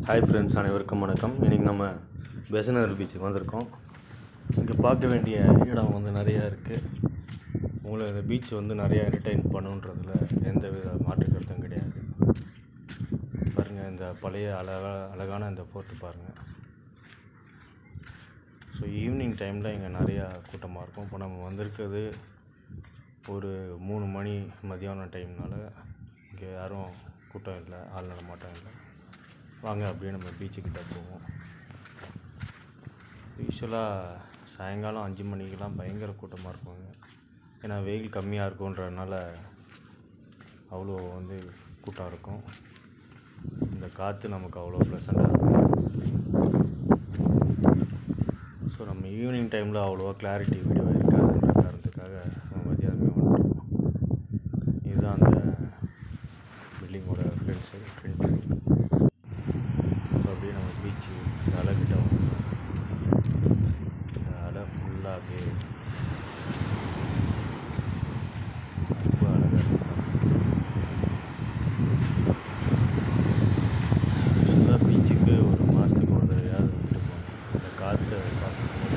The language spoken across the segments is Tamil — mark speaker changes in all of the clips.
Speaker 1: ஹாய் ஃப்ரெண்ட்ஸ், அனைவருக்கும் வணக்கம். இன்றைக்கி நம்ம பெசன்ட் நகர் பீச்சுக்கு வந்திருக்கோம். இங்கே பார்க்க வேண்டிய இடம் வந்து நிறையா இருக்குது. உங்களை இந்த பீச் வந்து நிறையா என்டர்டெயின் பண்ணுன்றதில் எந்த வித மாற்று கருத்தும் கிடையாது. பாருங்கள், இந்த பழைய அழகான இந்த ஃபோர்ட்டு பாருங்கள். ஸோ ஈவினிங் டைமில் இங்கே நிறையா கூட்டமாக இருக்கும். இப்போ நம்ம வந்திருக்கிறது ஒரு 3 மணி மதியானம் டைம்னால இங்கே யாரும் கூட்டம் இல்லை, ஆள் நடமாட்டம் இல்லை. வாங்க அப்படியே நம்ம பீச்சுக்கிட்ட போவோம். யூஸ்வலாக சாயங்காலம் 5 மணிக்கெலாம் பயங்கர கூட்டமாக இருப்பாங்க. ஏன்னா வெயில் கம்மியாக இருக்குன்றதுனால அவ்வளோ வந்து கூட்டம் இருக்கும். இந்த காற்று நமக்கு அவ்வளோ ப்ளசண்ட்டாக இருக்கும். ஸோ நம்ம ஈவினிங் டைமில் அவ்வளோவா கிளாரிட்டி வீடியோ இருக்காதுன்ற காரணத்துக்காக நம்ம மதியானமே வந்துட்டோம். இதுதான் அந்த பில்டிங்கோட ஃப்ரண்ட் சைடு. அப்படியே நம்ம பீச்சு இந்த அலைக்கிட்ட வந்துடும். இந்த அலை ஃபுல்லாக அப்படியே ரொம்ப அழகாக இருக்கும். யூஸ்வலாக பீச்சுக்கு ஒரு மாதத்துக்கு ஒரு தடவையாவது வந்துட்டு போகணும். இந்த காற்றை சுவாசிக்கும் போது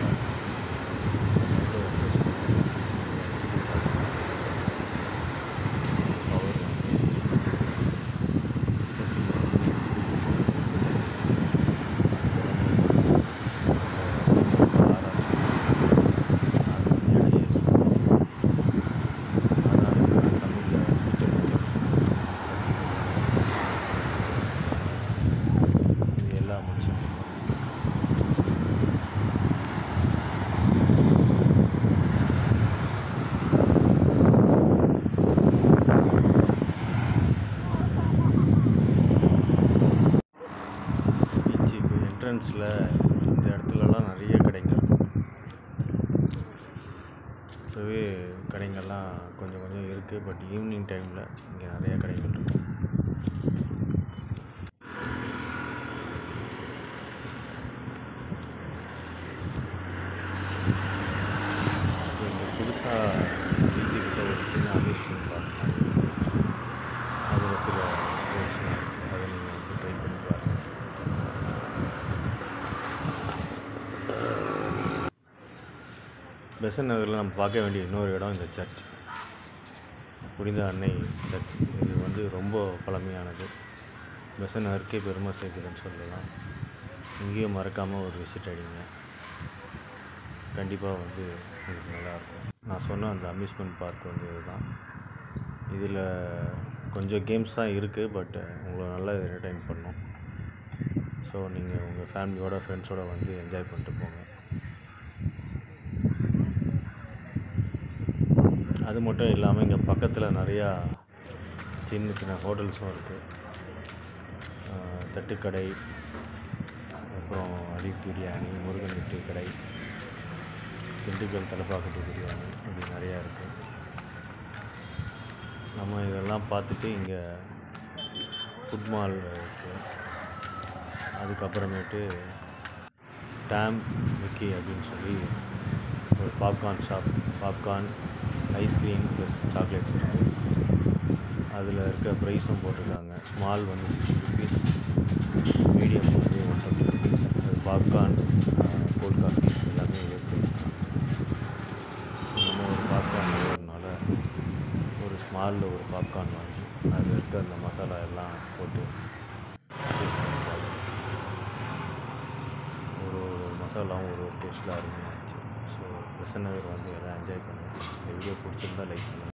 Speaker 1: என்ட்ரன்ஸில் இந்த இடத்துலலாம் நிறைய கடைங்க இருக்கும். இப்போவே கடைங்கள்லாம் கொஞ்சம் கொஞ்சம் இருக்குது. பட் ஈவினிங் டைமில் இங்கே நிறைய கடைகள் இருக்கும். இங்கே புதுசாக பீச்சுக்கிட்ட ஒரு சின்ன அம்யூஸ்மெண்ட் பார்க் அதில் சில ஸ்போர்ட்ஸ்லாம் இருக்குது. அதை நீங்கள் வந்து ட்ரை பண்ணி பாருங்கள். பெசன்ட் நகரில் நம்ம பார்க்க வேண்டிய இன்னொரு இடம் இந்த சர்ச், புனித அன்னை சர்ச். இது வந்து ரொம்ப பழமையானது. பெசன்ட் நகருக்கே பெருமை சேர்க்குதுன்னு சொல்லலாம். இங்கேயும் மறக்காமல் ஒரு விசிட் அடிங்க. கண்டிப்பாக வந்து உங்களுக்கு நல்லாயிருக்கும். நான் சொன்ன அந்த அம்யூஸ்மெண்ட் பார்க் வந்து இதுதான். இதில் கொஞ்சம் கேம்ஸ் தான் இருக்குது. பட் உங்களை நல்லா என்டர்டெயின் பண்ணும். ஸோ நீங்கள் உங்கள் ஃபேமிலியோட ஃப்ரெண்ட்ஸோடு வந்து என்ஜாய் பண்ணிட்டு போங்க. அது மட்டும் இல்லாமல் இங்கே பக்கத்தில் நிறையா சின்ன சின்ன ஹோட்டல்ஸும் இருக்குது. தட்டுக்கடை, அப்புறம் அலீஃப் பிரியாணி, முருகன் இட்லி கடை, திண்டுக்கல் தலப்பாக்கட்டு பிரியாணி, இப்படி நிறையா இருக்குது. நம்ம இதெல்லாம் பார்த்துட்டு இங்கே ஃபுட் மால் இருக்குது. அதுக்கப்புறமேட்டு டேம் மிக்கி அப்படின்னு சொல்லி ஒரு popcorn shop, popcorn, ice cream plus chocolates இருக்குது. அதில் இருக்க ப்ரைஸும் போட்டிருக்காங்க. ஸ்மால் வந்து 60 ருபீஸ், மீடியம் வந்து 120 ருபீஸ். அது பாப்கார்ன், கோல்ட் காஃபி எல்லாமே இதே ப்ரைஸ் தான். நம்ம ஒரு பாப்கார்ன் வேணுனால ஒரு ஸ்மாலில் ஒரு பாப்கார்ன் வாங்கி அதில் இருக்க அந்த மசாலா எல்லாம் போட்டு ஒரு மசாலாவும் ஒரு டேஸ்ட்டில் அருமையாகிடுச்சு. ஸோ பெசன்ட் நகர் வந்து எல்லாம் என்ஜாய் பண்ணுங்கள். இந்த வீடியோ பிடிச்சிருந்தால் லைக் பண்ணுங்கள்.